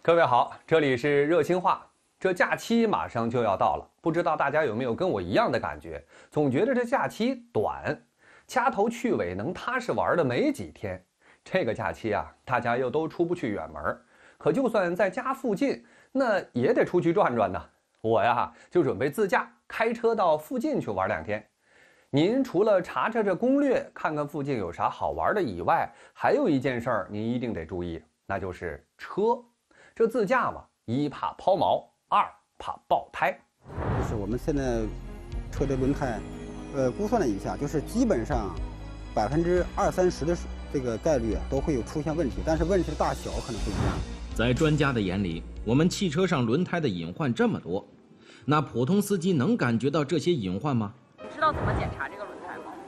各位好，这里是热心话。这假期马上就要到了，不知道大家有没有跟我一样的感觉，总觉得这假期短，掐头去尾能踏实玩的没几天。这个假期啊，大家又都出不去远门，可就算在家附近，那也得出去转转呢。我呀，就准备自驾开车到附近去玩2天。您除了查查这攻略，看看附近有啥好玩的以外，还有一件事儿您一定得注意，那就是车。这自驾嘛，一怕抛锚，二怕爆胎。 就是我们现在车的轮胎，估算了一下，就是基本上20-30%的这个概率都会有出现问题，但是问题的大小可能不一样。在专家的眼里，我们汽车上轮胎的隐患这么多，那普通司机能感觉到这些隐患吗？ 你知道怎么检查这个轮胎吗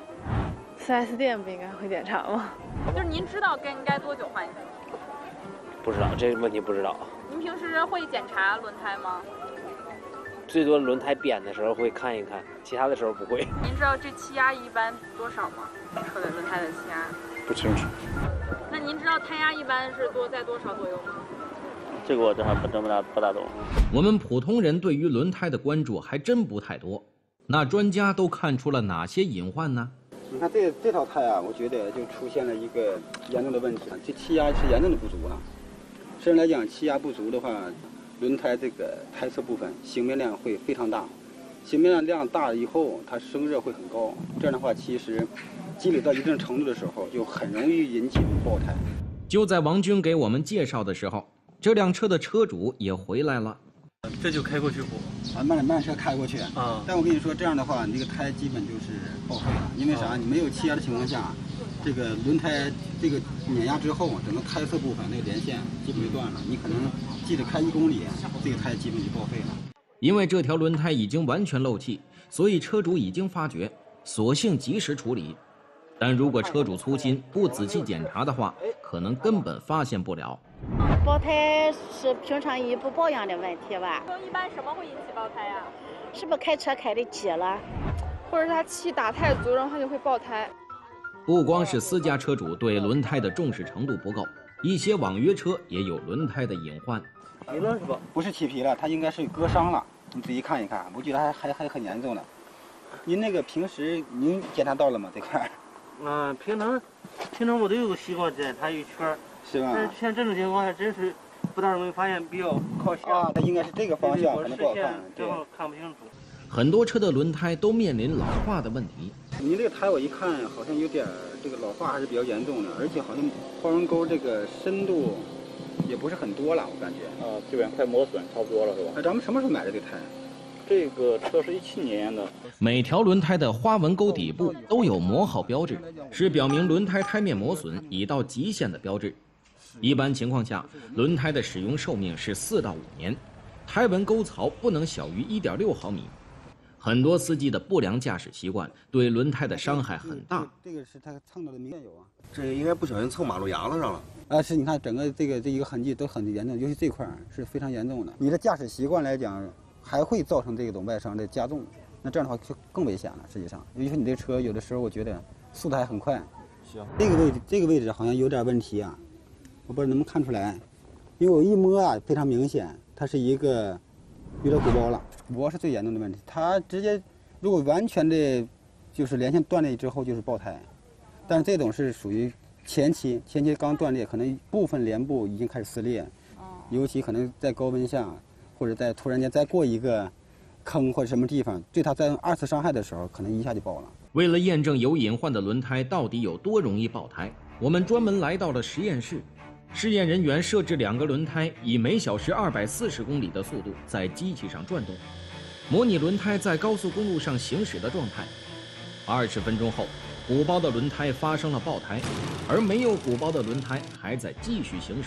？4S 店不应该会检查吗？ 就是您知道该多久换一次？ 不知道，这个问题不知道。 您平时会检查轮胎吗？ 最多轮胎扁的时候会看一看，其他的时候不会。 您知道这气压一般多少吗？车的轮胎的气压？ 不清楚。 那您知道胎压一般是在多少左右吗？ 这个我真还不大懂。 我们普通人对于轮胎的关注还真不太多，那专家都看出了哪些隐患呢？你看这套胎啊，我觉得就出现了一个严重的问题，这气压是严重的不足了。实际来讲，气压不足的话，轮胎这个胎侧部分醒面量会非常大，醒面量大了以后，它生热会很高。这样的话，其实积累到一定程度的时候，就很容易引起爆胎。就在王军给我们介绍的时候，这辆车的车主也回来了。 这就开过去补啊，慢车开过去啊。但我跟你说，这样的话，你这个胎基本就是报废了，因为啥？你没有气压的情况下。这个轮胎这个碾压之后，整个胎侧部分那个连线基本就断了，你可能记得开1公里，这个胎基本就报废了。因为这条轮胎已经完全漏气，所以车主已经发觉，索性及时处理。但如果车主粗心不仔细检查的话，可能根本发现不了。 爆胎是平常一不保养的问题吧？ 一般什么会引起爆胎呀？ 是不是开车开的急了， 或者是他气打太足，然后他就会爆胎。 不光是私家车主对轮胎的重视程度不够，一些网约车也有轮胎的隐患。 皮了是吧？ 不是起皮了，它应该是割伤了。你仔细看一看，我觉得还很严重的。您那个平时您检查到了吗？这块？ 平常我都有个习惯检查一圈， 是吧？ 但是像这种情况还真是不大容易发现，比较靠下。 啊，它应该是这个方向，可能不好看， 正好看不清楚。 很多车的轮胎都面临老化的问题。您这个胎我一看好像有点这个老化还是比较严重的，而且好像花纹沟这个深度也不是很多了，我感觉。 基本上快磨损差不多了，是吧？ 咱们什么时候买的这个胎？ 这个车是17年的。 每条轮胎的花纹沟底部都有磨耗标志，是表明轮胎胎面磨损已到极限的标志。一般情况下，轮胎的使用寿命是4到5年，胎纹沟槽不能小于1.6毫米。很多司机的不良驾驶习惯对轮胎的伤害很大。这个是他蹭到的明显有啊， 这应该不小心蹭马路牙子上了。 是你看整个这一个痕迹都很严重，尤其这块是非常严重的。你的驾驶习惯来讲，还会造成这种外伤的加重，那这样的话就更危险了。实际上，尤其你这车有的时候我觉得速度还很快。行，这个位置好像有点问题啊，我不知道能不能看出来，因为我一摸啊非常明显，它是一个有点鼓包了。鼓包是最严重的问题，它直接如果完全的，就是连线断裂之后就是爆胎，但是这种是属于前期刚断裂，可能部分连部已经开始撕裂，尤其可能在高温下，或者在突然间再过一个坑或者什么地方，对它再2次伤害的时候，可能一下就爆了。为了验证有隐患的轮胎到底有多容易爆胎，我们专门来到了实验室。试验人员设置2个轮胎，以每小时240公里的速度在机器上转动，模拟轮胎在高速公路上行驶的状态。20分钟后，鼓包的轮胎发生了爆胎，而没有鼓包的轮胎还在继续行驶。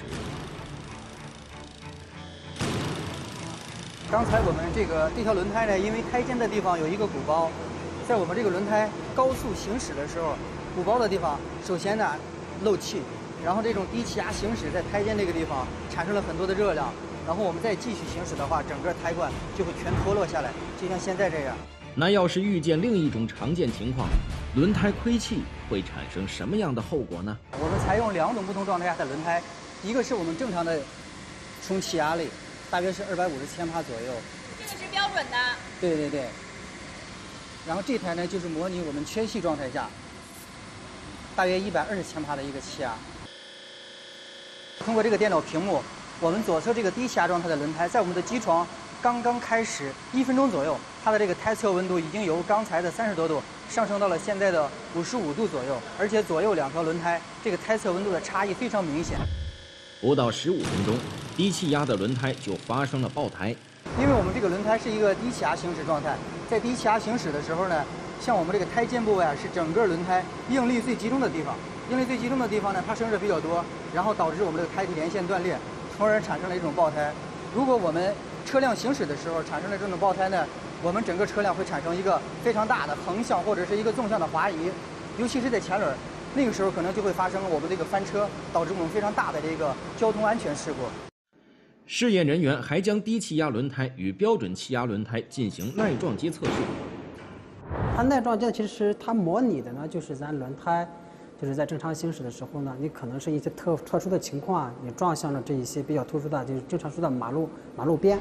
刚才我们这条轮胎呢，因为胎尖的地方有一个鼓包，在我们这个轮胎高速行驶的时候，鼓包的地方首先呢漏气。然后这种低气压行驶在胎尖这个地方产生了很多的热量，然后我们再继续行驶的话，整个胎冠就会全脱落下来，就像现在这样。那要是遇见另一种常见情况，轮胎亏气会产生什么样的后果呢？我们采用2种不同状态下的轮胎，一个是我们正常的冲气压力，大约是250千帕左右。 这个是标准的。 对对对。然后这台呢，就是模拟我们缺气状态下，大约120千帕的一个气压。通过这个电脑屏幕，我们左侧这个低气压状态的轮胎，在我们的机床刚刚开始1分钟左右，它的这个胎侧温度已经由刚才的30多度上升到了现在的55度左右，而且左右2条轮胎这个胎侧温度的差异非常明显。 不到15分钟，低气压的轮胎就发生了爆胎。 因为我们这个轮胎是一个低气压行驶状态，在低气压行驶的时候呢，像我们这个胎肩部位啊，是整个轮胎应力最集中的地方。应力最集中的地方呢，它生热比较多，然后导致我们这个胎体连线断裂，从而产生了一种爆胎。如果我们车辆行驶的时候产生了这种爆胎呢，我们整个车辆会产生一个非常大的横向或者是一个纵向的滑移，尤其是在前轮，那个时候可能就会发生我们这个翻车，导致我们非常大的这个交通安全事故。 试验人员还将低气压轮胎与标准气压轮胎进行耐撞击测试。 它耐撞击其实它模拟的呢，就是咱轮胎，就是在正常行驶的时候呢，你可能是一些特殊的情况，你撞向了这一些比较突出的，就是正常说的马路边。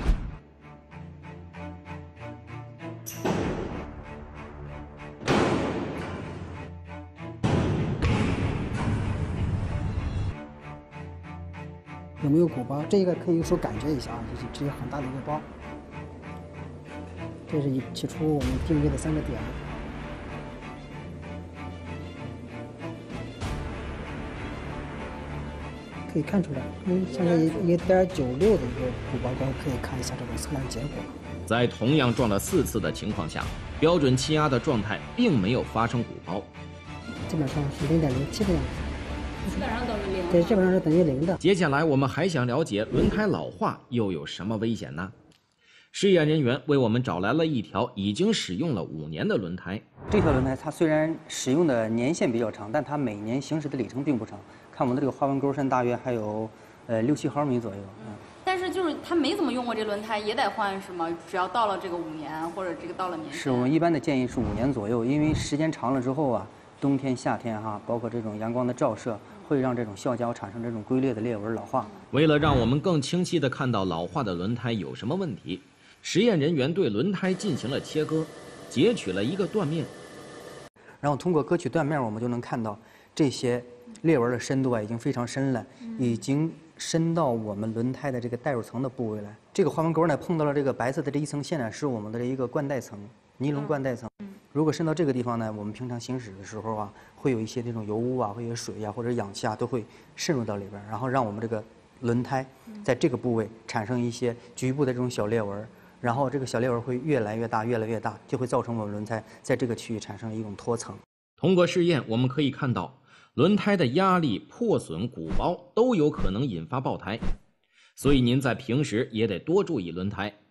有没有鼓包？这个可以用手感觉一下啊，这是很大的一个包。这是起初我们定位的3个点。可以看出来，现在1.96的一个鼓包高，可以看一下这种测量结果。 在同样撞了4次的情况下，标准气压的状态并没有发生鼓包， 基本上是0.07的样子。 基本上等于0。 对，基本上是等于0的。 接下来我们还想了解轮胎老化又有什么危险呢？试验人员为我们找来了一条已经使用了5年的轮胎。 这条轮胎它虽然使用的年限比较长，但它每年行驶的里程并不长。看我们的这个花纹钩身大约还有6-7毫米左右。 但是就是他没怎么用过这轮胎，也得换是吗？只要到了这个5年或者这个到了年限。 是我们一般的建议是5年左右，因为时间长了之后啊，冬天、夏天包括这种阳光的照射，会让这种橡胶产生这种龟裂的裂纹老化。 为了让我们更清晰地看到老化的轮胎有什么问题，实验人员对轮胎进行了切割，截取了一个断面。 然后通过割取断面，我们就能看到这些裂纹的深度已经非常深了，已经深到我们轮胎的这个带入层的部位了。这个花纹钩呢碰到了这个白色的这一层线呢，是我们的一个冠带层，尼龙冠带层。如果深到这个地方呢，我们平常行驶的时候会有一些这种油污会有水或者氧气都会渗入到里边，然后让我们这个轮胎在这个部位产生一些局部的这种小裂纹，然后这个小裂纹会越来越大，越来越大，就会造成我们轮胎在这个区域产生一种脱层。 通过试验，我们可以看到，轮胎的压力、破损、鼓包都有可能引发爆胎，所以您在平时也得多注意轮胎。